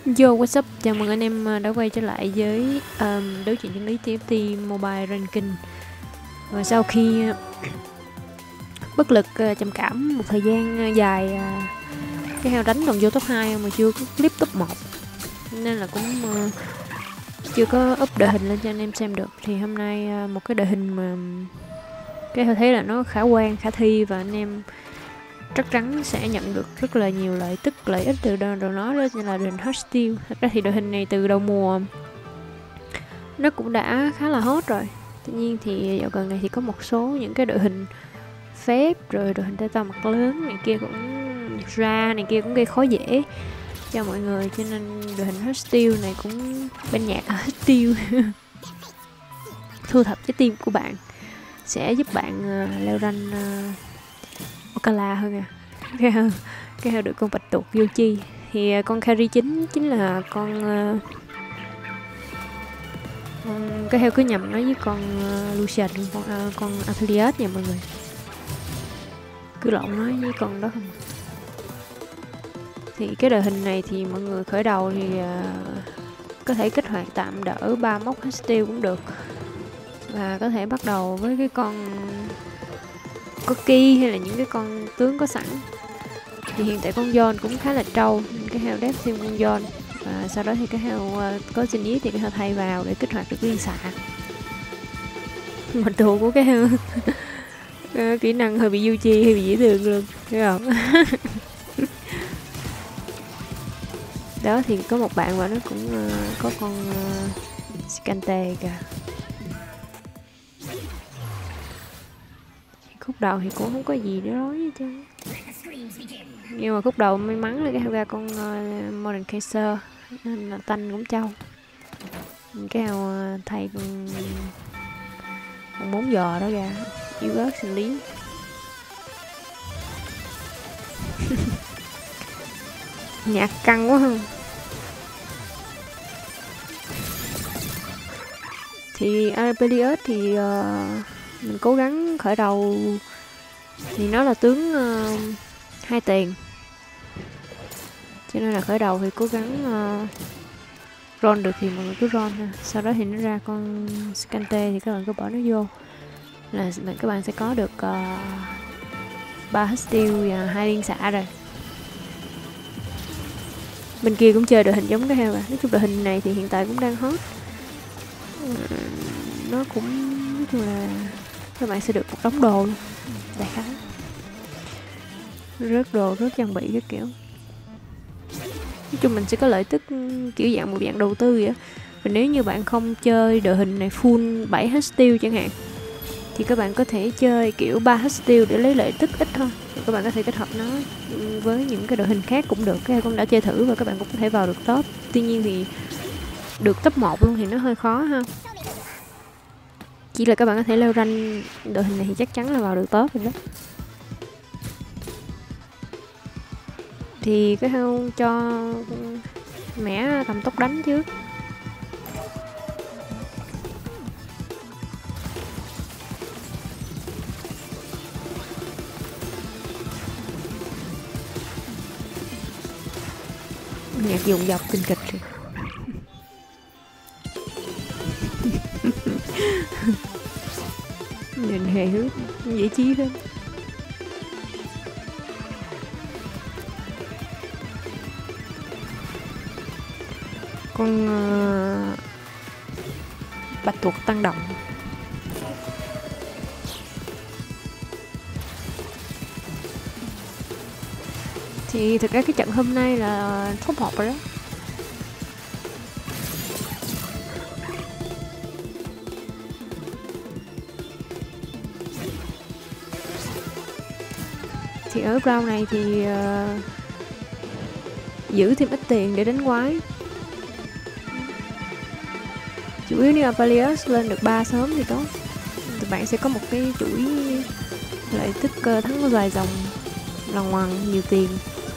Yo, what's up? Chào mừng anh em đã quay trở lại với đấu trường chân lý TFT Mobile Ranking. Và sau khi bất lực trầm cảm một thời gian dài, cái heo đánh còn vô top 2 mà chưa có clip top 1, nên là cũng chưa có up đội hình lên cho anh em xem được. Thì hôm nay một cái đội hình mà cái heo thấy là nó khả quan, khả thi, và anh em chắc chắn sẽ nhận được rất là nhiều lợi ích từ đó nó, đó là đội hình Hearthstone. Thật ra thì đội hình này từ đầu mùa nó cũng đã khá là hot rồi. Tuy nhiên thì dạo gần này thì có một số những cái đội hình phép, rồi đội hình tay to mặt lớn này kia cũng gây khó dễ cho mọi người, cho nên đội hình Hearthstone này cũng bên nhạc Hearthstone thu thập trái tim của bạn, sẽ giúp bạn leo rank Okala hơn cái heo được con bạch tuộc vô chi. Thì con carry chính là con cái heo cứ nhầm nó với con Lucian, con Aphelios nha mọi người, cứ lộn nó với con đó không. Thì cái đội hình này thì mọi người khởi đầu thì có thể kích hoạt tạm đỡ 3 mốc Hearthstone cũng được, và có thể bắt đầu với cái con Corki hay là những cái con tướng có sẵn. Thì hiện tại con John cũng khá là trâu, nên cái heo đép thêm con John, và sau đó thì cái heo có xin ý thì cái heo thay vào để kích hoạt được liên xạ. Mặt đồ của cái heo kỹ năng hơi bị du chi, hơi bị dễ thương luôn, thấy không? Đó, thì có một bạn mà nó cũng có con Scante kìa. Khúc đầu thì cũng không có gì để nói hết trơn, nhưng mà khúc đầu may mắn là cái heo ra con Modern Kaiser nên là tanh cũng trâu. Cái heo thay con 4 giò đó ra yếu ớt xử lý. Nhạc căng quá không. Thì Aphelios thì mình cố gắng khởi đầu thì nó là tướng 2 tiền, cho nên là khởi đầu thì cố gắng roll được thì mọi người cứ roll ha. Sau đó thì nó ra con Scante thì các bạn cứ bỏ nó vô là các bạn sẽ có được 3 Hearthstone và 2 liên xạ rồi. Bên kia cũng chơi đội hình giống cái heo à. Nói chung đội hình này thì hiện tại cũng đang hot. Nó cũng nói chung là các bạn sẽ được một đống đồ luôn, đại khái rớt đồ, rớt trang bị các kiểu. Nói chung mình sẽ có lợi tức kiểu dạng một dạng đầu tư vậy. Và nếu như bạn không chơi đội hình này full 7 Hearthstone chẳng hạn, thì các bạn có thể chơi kiểu 3 Hearthstone để lấy lợi tức ít thôi. Các bạn có thể kết hợp nó với những cái đội hình khác cũng được. Cái con đã chơi thử và các bạn cũng có thể vào được top. Tuy nhiên thì được top 1 luôn thì nó hơi khó ha. Chỉ là các bạn có thể leo rank đội hình này thì chắc chắn là vào được top rồi đó. Thì cái heo cho mẻ cầm tốc đánh trước. Nhạc dùng dọc kinh kịch rồi. Nhìn hề hước, dễ chí hơn. Con bạch tuộc tăng động. Thì thực ra cái trận hôm nay là top 1 rồi đó. Thì ở round này thì giữ thêm ít tiền để đánh quái. Chủ yếu nếu Aphelios lên được 3 sớm thì tốt, thì bạn sẽ có một cái chuỗi lợi tức thắng dài dòng, lòng ngoằng nhiều tiền.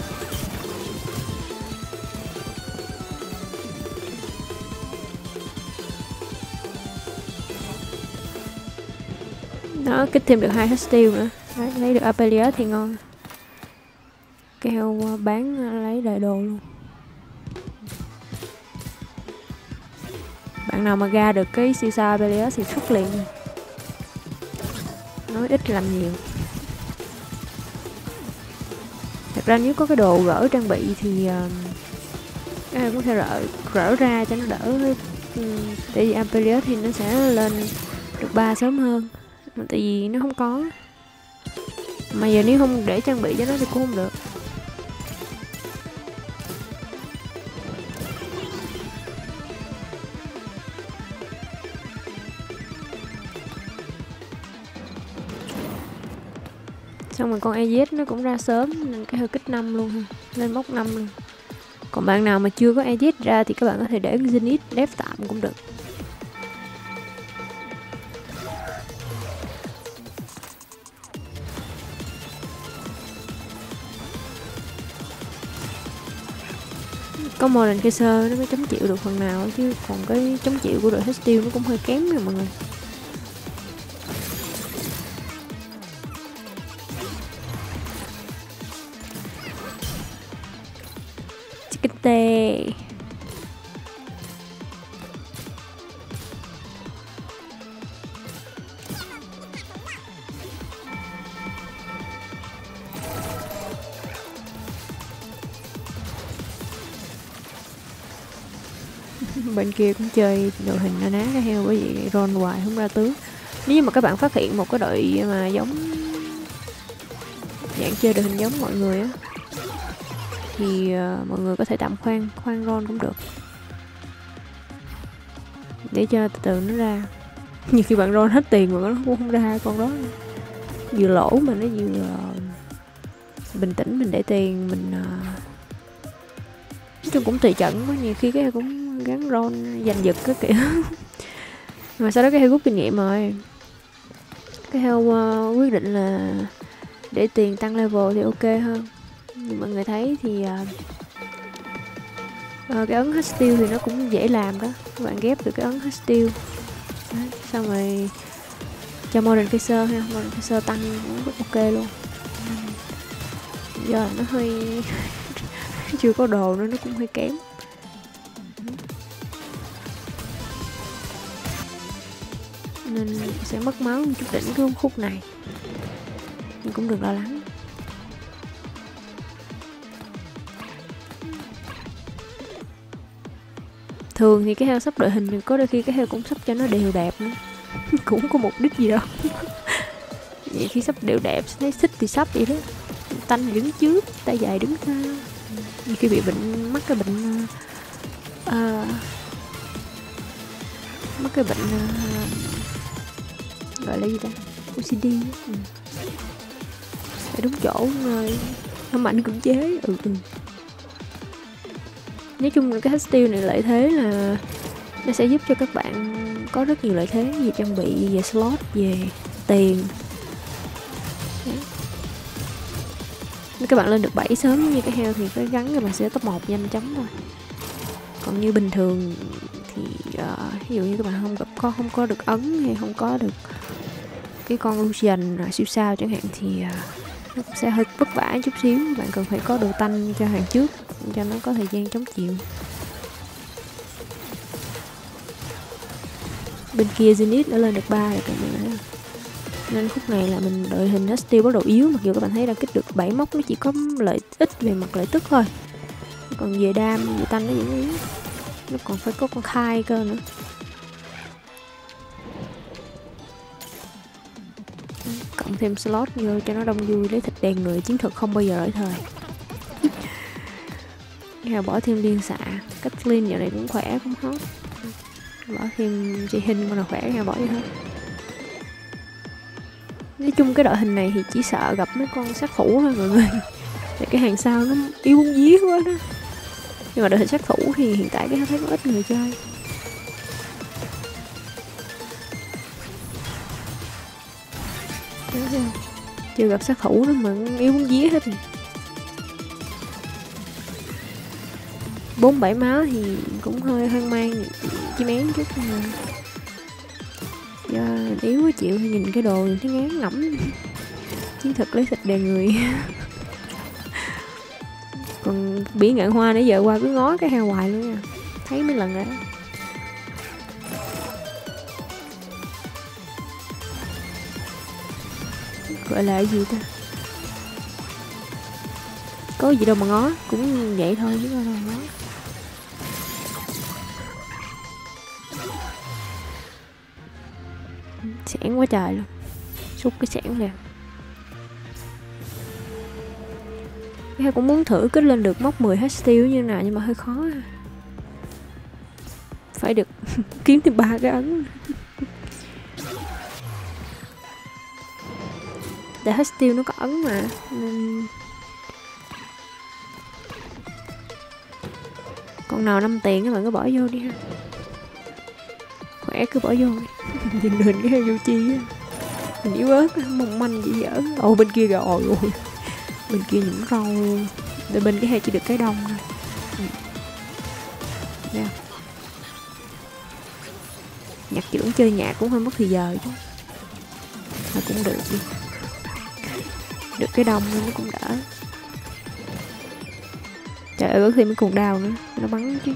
Đó, kích thêm được 2 Hearthstone nữa. Đấy, lấy được Aphelios thì ngon. Cái heo bán lấy đại đồ luôn. bạn nào mà ra được cái siêu sao Aphelios thì xuất liền. Nói ít làm nhiều. Thật ra nếu có cái đồ gỡ trang bị thì các em có thể rỡ ra cho nó đỡ. Tại vì Aphelios thì nó sẽ lên được 3 sớm hơn. Tại vì nó không có. Mà giờ nếu không để trang bị cho nó thì cũng không được. Xong rồi con EZ nó cũng ra sớm nên cái hơi kích 5 luôn ha. Lên mốc 5 luôn. Còn bạn nào mà chưa có EZ ra thì các bạn có thể để Zenith đép tạm cũng được. Có Modern Kaiser nó mới chống chịu được phần nào chứ còn cái chống chịu của đội Hostile nó cũng hơi kém rồi mọi người. Chicken tê. Bên kia cũng chơi đội hình na ná cái heo, bởi vì roll hoài không ra tướng. Nếu như mà các bạn phát hiện một cái đội mà giống dạng chơi đội hình giống mọi người á thì mọi người có thể tạm khoan roll cũng được để cho từ từ nó ra. Nhiều khi bạn roll hết tiền mà nó cũng không ra con đó, vừa lỗ mà nó vừa bình tĩnh mình để tiền mình nói chung cũng tùy trận quá. Nhiều khi cái cũng gắn roll giành giật cái kiểu mà sau đó cái heo rút kinh nghiệm rồi, cái heo quyết định là để tiền tăng level thì ok hơn. Nhưng mọi người thấy thì cái ấn Hostile thì nó cũng dễ làm đó, các bạn ghép được cái ấn Hostile xong rồi cho Modern Kaiser ha, Modern Kaiser tăng cũng rất ok luôn. Giờ nó hơi chưa có đồ nữa, nó cũng hơi kém. Nên sẽ mất máu một chút đỉnh cái khúc này, nhưng cũng đừng lo lắng. Thường thì cái heo sắp đội hình thì có đôi khi cái heo cũng sắp cho nó đều đẹp nữa cũng có mục đích gì đâu vậy khi sắp đều đẹp thấy thích thì sắp vậy đó, tanh thì đứng trước, tay dài đứng sau. Như khi bị bệnh mắc cái bệnh gọi là gì ta, OCD phải đúng chỗ rồi nó mạnh cưỡng chế. Nói chung là cái Hostile này lợi thế là nó sẽ giúp cho các bạn có rất nhiều lợi thế về trang bị, về slot, về tiền. Nếu các bạn lên được 7 sớm như cái heo thì cái gắn các bạn sẽ top 1 nhanh chóng thôi. Còn như bình thường thì ví dụ như các bạn không có được ấn hay không có được cái con Lucian siêu sao chẳng hạn thì nó cũng sẽ hơi vất vả chút xíu. Bạn cần phải có đồ tanh cho hàng trước cho nó có thời gian chống chịu. Bên kia Zenith đã lên được 3 rồi các bạn, nên khúc này là mình đội hình Hostile bắt đầu yếu. Mặc dù các bạn thấy đang kích được 7 mốc, nó chỉ có lợi ích về mặt lợi tức thôi, còn về đam về tanh nó vẫn yếu, nó còn phải có con khai cơ nữa. Cộng thêm slot vô cho nó đông vui, lấy thịt đèn người, chiến thuật không bao giờ lỗi thời. Hay bỏ thêm liên xạ, Kathleen giờ này cũng khỏe cũng hot, bỏ thêm chị Hình con nào khỏe hay bỏ đi hết. Nói chung cái đội hình này thì chỉ sợ gặp mấy con sát thủ thôi mọi người tại cái hàng sau nó yếu bún dí quá đó. Nhưng mà đội hình sát thủ thì hiện tại cái thấy có ít người chơi. Chưa gặp sát thủ nữa mà yếu bún dí hết rồi. 4-7 máu thì cũng hơi hoang mang chim én chút mà do yếu quá chịu, nhìn cái đồ thấy ngán ngẩm. Chiến thuật lấy thịt đèn người còn Bỉ Ngạn Hoa nãy giờ qua cứ ngó cái heo hoài luôn nha, thấy mấy lần rồi đó. gọi là cái gì ta, có gì đâu mà ngó, cũng vậy thôi chứ đâu mà ngó. Sẻn quá trời luôn, xúc cái sẻn liền. Cái cũng muốn thử kết lên được mốc 10 steel như nào nhưng mà hơi khó. Phải được kiếm thêm 3 cái ấn. Để hết steel nó có ấn mà nên... Còn nào 5 tiền các bạn cứ bỏ vô đi ha. Khỏe cứ bỏ vô đi. Nhìn hình cái vô chi á. Mình yếu ớt mong manh gì dở. Ồ bên kia rồi rồi. Bên kia những rau. Để bên cái heo chỉ được cái đông thôi. Nè. Nhặt chỉ đúng chơi nhạc cũng hơi mất thời giờ chứ. Mà cũng được đi. Được cái đông nên nó cũng đỡ. Trời ơi có khi mới còn đau nữa. Nó bắn chứ.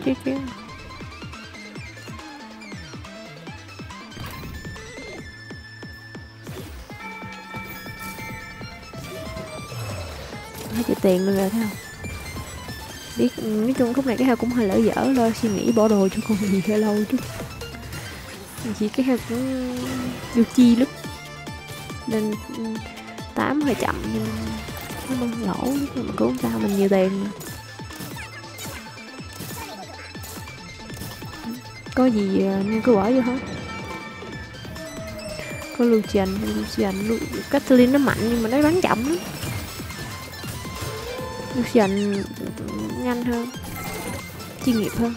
Hết chạy tiền luôn rồi thấy không? Biết nói chung khúc này cái heo cũng hơi lỡ dở thôi, suy nghĩ bỏ đồ cho con gì hơi lâu chứ. Chỉ cái heo cũng vô chi lắm. Nên 8 hơi chậm nhưng nó băng lỗ nhưng mà cũng sao mình nhiều tiền mà. Có gì nên cứ bỏ vô hết. Có Lucian, Kathleen nó mạnh nhưng mà nó bắn chậm lắm. Lucian nhanh hơn, chuyên nghiệp hơn,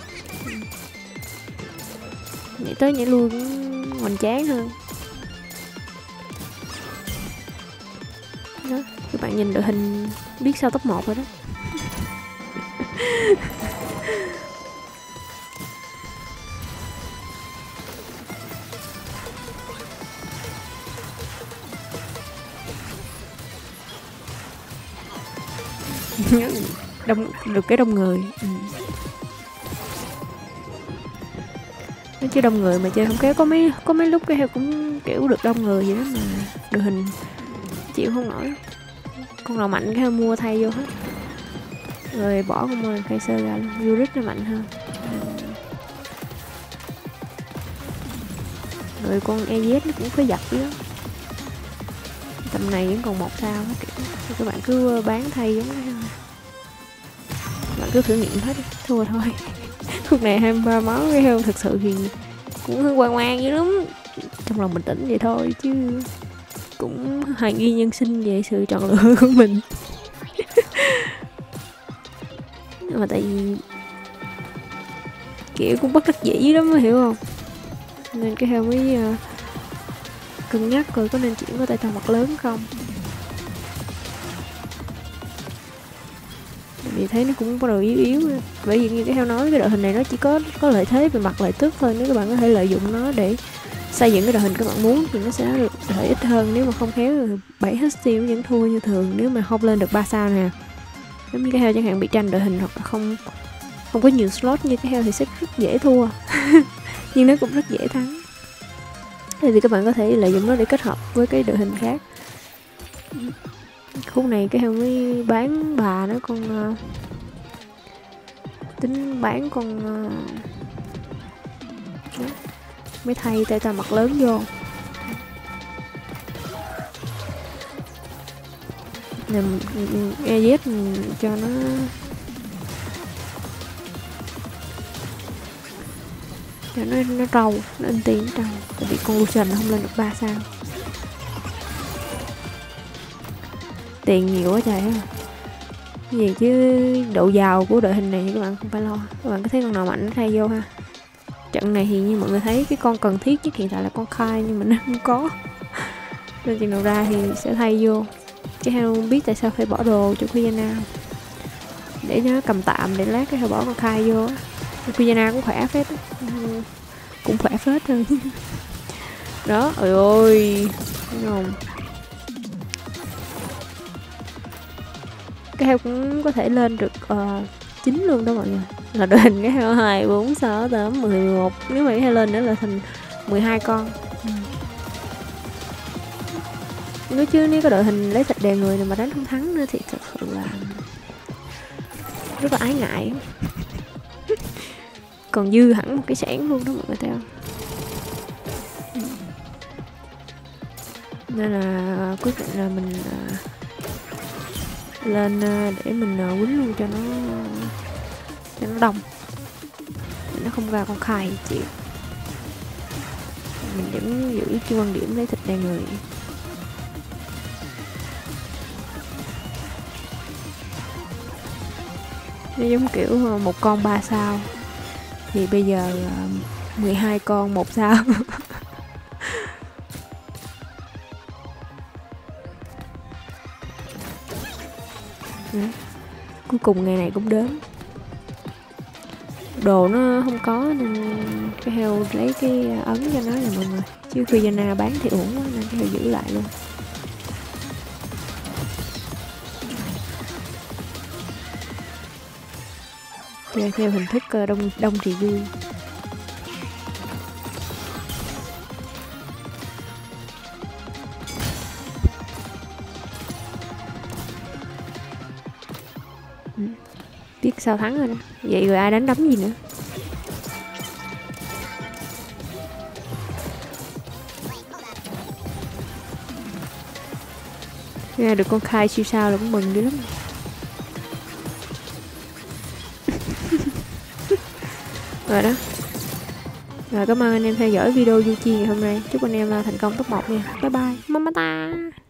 nhảy tới nhảy lui cũng hoành tráng hơn. Đó, các bạn nhìn đội hình biết sao top 1 rồi đó. Đông được cái đông người. Nói chứ đông người mà chơi không kéo, có mấy lúc cái heo cũng kiểu được đông người vậy đó mà đội hình chịu không nổi. Con nào mạnh cái heo mua thay vô hết rồi bỏ con mồi khai sơ ra luôn. Yurick nó mạnh hơn. Rồi con EZ nó cũng phải giật chứ. Tầm này vẫn còn 1 sao hết kiểu. Thì các bạn cứ bán thay giống cái bạn cứ thử nghiệm hết đi. Thua thôi. Khúc này 23 máu cái heo thật sự thì cũng hơi hoang mang dữ lắm. Trong lòng bình tĩnh vậy thôi chứ cũng hoài nghi nhân sinh về sự chọn lựa của mình. Nhưng mà tại vì kiểu cũng bất đắc dĩ lắm hiểu không, nên cái heo mới cân nhắc coi có nên chuyển qua tay tròn mặt lớn không. Vì thấy nó cũng bắt đầu yếu bởi vì như cái heo nói cái đội hình này nó chỉ có lợi thế về mặt lợi tức thôi. Nếu các bạn có thể lợi dụng nó để xây dựng cái đội hình các bạn muốn thì nó sẽ được lợi ích hơn. Nếu mà không khéo 7 hết team vẫn thua như thường nếu mà không lên được 3 sao nè. Giống như cái heo chẳng hạn bị tranh đội hình hoặc là không có nhiều slot như cái heo thì sẽ rất dễ thua. Nhưng nó cũng rất dễ thắng. Tại vì các bạn có thể lợi dụng nó để kết hợp với cái đội hình khác. Khúc này cái heo mới bán bà nó con tính bán con mới thay tay mặt lớn vô. Làm EZ cho nó trâu, nó in tiền trâu. Tại vì con Lucian nó không lên được 3 sao. Tiền nhiều quá trời ha. Cái gì chứ độ giàu của đội hình này các bạn không phải lo. Các bạn có thấy con nào mạnh nó thay vô ha. Trận này thì như mọi người thấy cái con cần thiết nhất hiện tại là con Khai nhưng mà nó không có. Nên chừng nào ra thì sẽ thay vô. Chứ heo không biết tại sao phải bỏ đồ cho Quiyana. Để cho nó cầm tạm để lát cái heo bỏ con Khai vô. Quiyana cũng khỏe phết. Cũng khỏe phết thôi. Đó, ôi ôi. Thấy không? Cái heo cũng có thể lên được 9 luôn đó mọi người. Là đội hình cái heo 2, 4, 6, 8, 10, 11. Nếu mà cái heo lên nữa là thành 12 con. Nói chứ nếu có đội hình lấy thịt đè người này mà đánh không thắng nữa thì thật sự là rất là ái ngại. Còn dư hẳn một cái sản luôn đó mọi người thấy không. Nên là quyết định là mình lên để mình quýnh luôn cho nó đông, để nó không ra con khai chịu. Mình vẫn giữ cái quan điểm lấy thịt đè người. Nó giống kiểu một con 3 sao thì bây giờ 12 con 1 sao. Cuối cùng ngày này cũng đến. Đồ nó không có nên cái heo lấy cái ấn cho nó là mọi người, chứ khi Yana bán thì uổng quá nên cái heo giữ lại luôn. Chơi theo hình thức đông thì vui. Biết sao thắng rồi đó. Vậy rồi ai đánh đấm gì nữa. Nghe được con khai siêu sao là cũng mừng dữ lắm. Rồi đó. Rồi cảm ơn anh em theo dõi video Yuchi ngày hôm nay. Chúc anh em thành công top 1 nha. Bye bye. Mama ta.